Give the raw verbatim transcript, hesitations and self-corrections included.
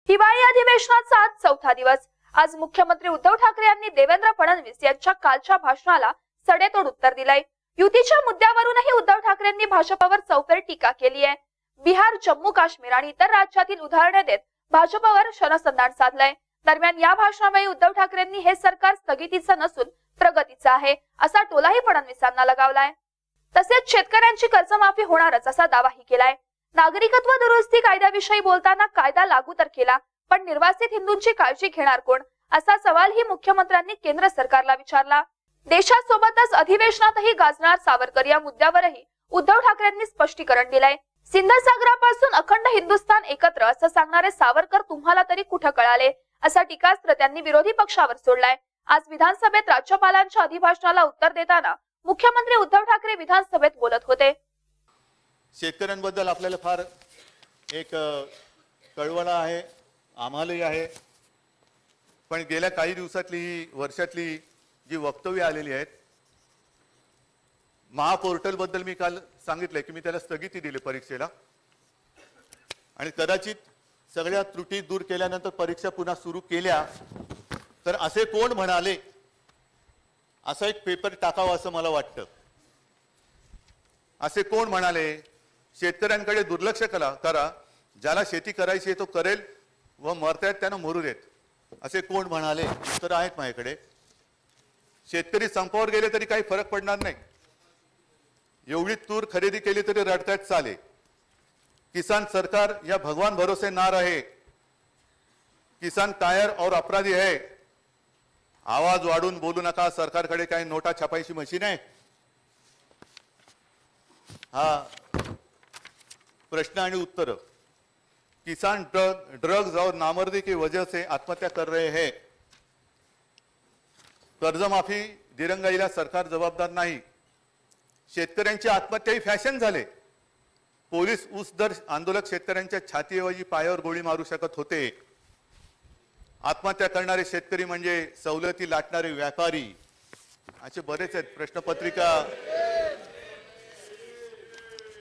हिवाळी अधिवेशनाचा आज चौथा दिवस। आज मुख्यमंत्री उद्धव ठाकरे यांनी देवेंद्र फडणवीस यांच्या कालच्या भाषणाला सडेतोड उत्तर दिलंय। युतीच्या मुद्द्यावरूनही उद्धव ठाकरेंनी भाजपवर चौफेर टीका केली आहे। बिहार, जम्मू काश्मीर आणि इतर राज्यातील उदाहरणे देत भाजपवर शरसंधान साधलंय। दरम्यान या भाषणावेळी उद्धव ठाकरेंनी हे सरकार स्थगितीचं नसून प्रगतीचं आहे असा टोलाही फडणवीसांना लगावलाय। तसेच शेतकऱ्यांची कर्जमाफी होणारच असा दावाही केलाय। नागरिकत्व दुरुस्ती कायद्याविषयी बोलताना कायदा लागू तर केला, पण निर्वासित हिंदूंची काळजी घेणार कोण असा सवालही मुख्यमंत्र्यांनी केंद्र सरकारला विचारला। देशासोबतच अधिवेशनातही गाजणार सावरकर या मुद्द्यावरही उद्धव ठाकरेंनी स्पष्टीकरण दिलंय। सिंधसागरापासून अखंड हिंदुस्थान एकत्र असं सांगणारे सावरकर तुम्हाला तरी कुठं कळाले असा टीकास्त्र त्यांनी विरोधी पक्षावर सोडलाय। आज विधानसभेत राज्यपालांच्या अभिभाषणाला उत्तर देताना मुख्यमंत्री उद्धव ठाकरे विधानसभेत बोलत होते। शेतकऱ्यांबद्दल आपल्याला फार एक कळवळा आहे, आम्हालाही आहे, पण गेल्या काही दिवसातली वर्षातली जी वक्तव्य आलेली आहेत, महापोर्टल बद्दल मी काल सांगितलंय की मी त्याला स्थगिती दिली परीक्षेला, आणि कदाचित सगळ्या त्रुटी दूर केल्यानंतर परीक्षा पुन्हा सुरू केल्या तर असे कोण म्हणाले असा एक पेपर टाकावा असं मला वाटतं। असे कोण म्हणाले शेतकऱ्यांकडे दुर्लक्ष करा करा ज्याला शेती करायची तो करेल व मरतायत त्यांना मरू देत, असे कोण म्हणाले? उत्तर आहेत माझ्याकडे। शेतकरी संपावर गेले तरी काही फरक पडणार नाही, एवढी तूर खरेदी केली तरी रडतायत चाले। किसान सरकार या भगवान भरोसे ना रहे, किसान कायर और अपराधी है। आवाज वाढून बोलू नका, सरकारकडे काही नोटा छापायची मशीन आहे? हा प्रश्न आणि उत्तर। किसान ड्रग ड्रग्स और नामर्दी की वजह से आत्महत्या कर रहे हैं। कर्जमाफी दिरंगाईला सरकार जबाबदार नाही। शेतकऱ्यांची आत्महत्या ही फॅशन झाले। पोलीस ऊस दर आंदोलक शेतकऱ्यांच्या छातीऐवजी पायावर गोळी मारू शकत होते। आत्महत्या करणारे शेतकरी म्हणजे सवलती लाटणारे व्यापारी, असे बरेच आहेत। प्रश्नपत्रिका